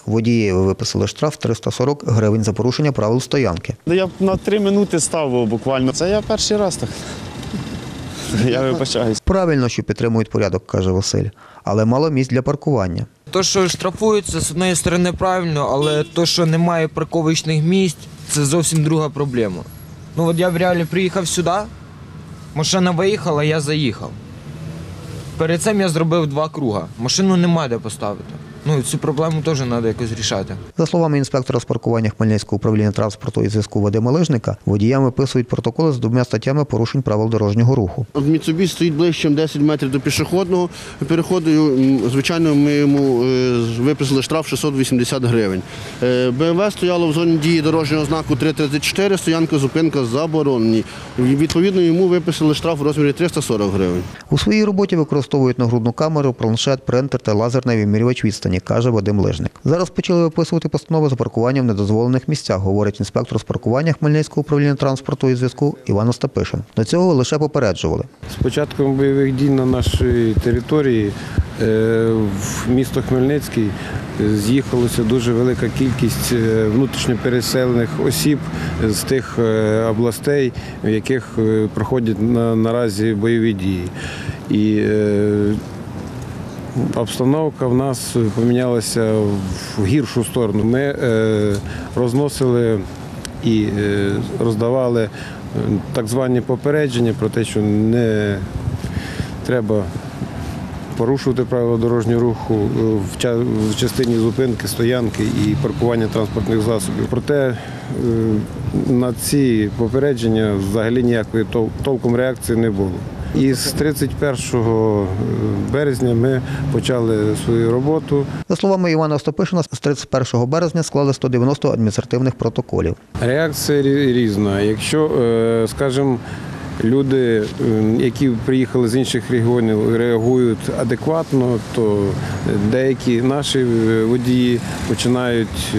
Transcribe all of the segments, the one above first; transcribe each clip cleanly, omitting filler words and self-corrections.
Водієві виписали штраф 340 гривень за порушення правил стоянки. Я на 3 минути став буквально. Це я перший раз так. Я вибачаюсь. Правильно, що підтримують порядок, каже Василь, але мало місць для паркування. То, що штрафуються, з однієї сторони правильно, але то, що немає парковочних місць, це зовсім друга проблема. Ну от я в реалі приїхав сюди, машина виїхала, я заїхав. Перед цим я зробив 2 круга, машину немає де поставити. Ну, цю проблему теж треба якось рішати. За словами інспектора з паркування Хмельницького управління транспорту і зв'язку Вадима Лижника, водіям виписують протоколи з 2 статтями порушень правил дорожнього руху. Mitsubishi стоїть ближче 10 метрів до пішохідного переходу. Звичайно, ми йому виписали штраф 680 гривень. БМВ стояло в зоні дії дорожнього знаку 334, стоянка, зупинка заборонені. Відповідно, йому виписали штраф у розмірі 340 гривень. У своїй роботі використовують нагрудну камеру, планшет, принтер та лазерний вимірювач відстані, каже Вадим Лижник. Зараз почали виписувати постанови за паркування в недозволених місцях, говорить інспектор з паркування Хмельницького управління транспорту і зв'язку Іван Остапишин. До цього лише попереджували. З початком бойових дій на нашій території в місто Хмельницький з'їхалося дуже велика кількість внутрішньо переселених осіб з тих областей, в яких проходять наразі бойові дії. І обстановка в нас помінялася в гіршу сторону. Ми розносили і роздавали так звані попередження про те, що не треба порушувати правила дорожнього руху в частині зупинки, стоянки і паркування транспортних засобів. Проте на ці попередження взагалі ніякої толком реакції не було. І з 31 березня ми почали свою роботу. За словами Івана Остапишина, з 31 березня склали 190 адміністративних протоколів. Реакція різна. Якщо, скажімо, люди, які приїхали з інших регіонів, реагують адекватно, то деякі наші водії починають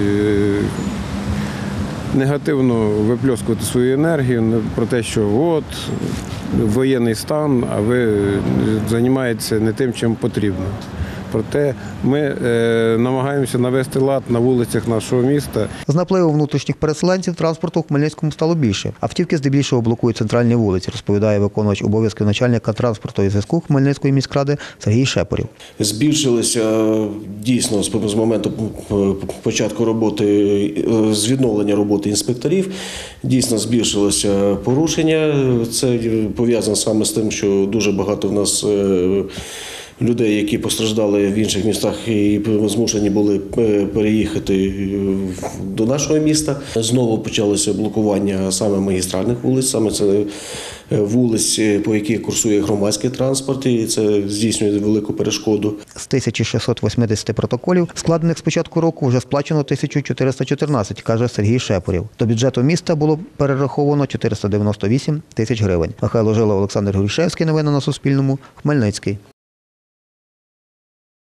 негативно випльоскувати свою енергію про те, що от воєнний стан, а ви займаєтеся не тим, чим потрібно. Проте ми намагаємося навести лад на вулицях нашого міста. З напливу внутрішніх переселенців транспорту в Хмельницькому стало більше. Автівки здебільшого блокують центральні вулиці, розповідає виконувач обов'язків начальника транспорту і зв'язку Хмельницької міськради Сергій Шепорів. Збільшилися дійсно з моменту початку роботи, з відновлення роботи інспекторів, дійсно збільшилося порушення. Це пов'язано саме з тим, що дуже багато в нас людей, які постраждали в інших містах і змушені були переїхати до нашого міста. Знову почалося блокування саме магістральних вулиць, саме це вулиць, по яких курсує громадський транспорт, і це здійснює велику перешкоду. З 1680 протоколів, складених з початку року, вже сплачено 1414, каже Сергій Шепорів. До бюджету міста було перераховано 498 тисяч гривень. Михайло Жила, Олександр Горішевський. Новини на Суспільному. Хмельницький.